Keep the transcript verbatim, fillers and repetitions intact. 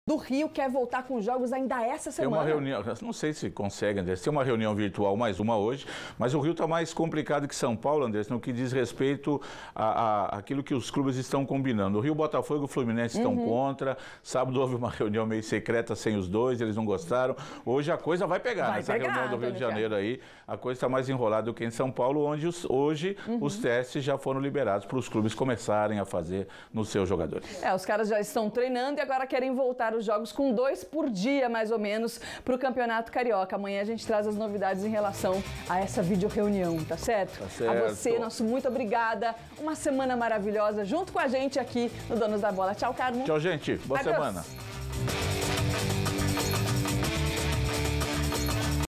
do Rio quer voltar com jogos ainda essa semana. Tem uma reunião, não sei se consegue, André, tem uma reunião virtual, mais uma hoje, mas o Rio está mais complicado que São Paulo, André, no que diz respeito a, a aquilo que os clubes estão combinando. O Rio, Botafogo e o Fluminense estão uhum. contra, sábado houve uma reunião meio secreta sem os dois, eles não gostaram. Hoje a coisa vai pegar, vai nessa pegar, reunião do Rio de Janeiro aí, a coisa está mais enrolada do que em São Paulo, onde os, hoje uhum. os testes já foram liberados para os clubes começarem a fazer nos seus jogadores. É, os caras já estão treinando e agora querem voltar os jogos com dois por dia, mais ou menos, para o Campeonato Carioca. Amanhã a gente traz as novidades em relação a essa videoreunião, tá certo? Tá certo. A você, nosso muito obrigada. Uma semana maravilhosa junto com a gente aqui no Donos da Bola. Tchau, Carmo. Tchau, gente. Boa Adeus. semana.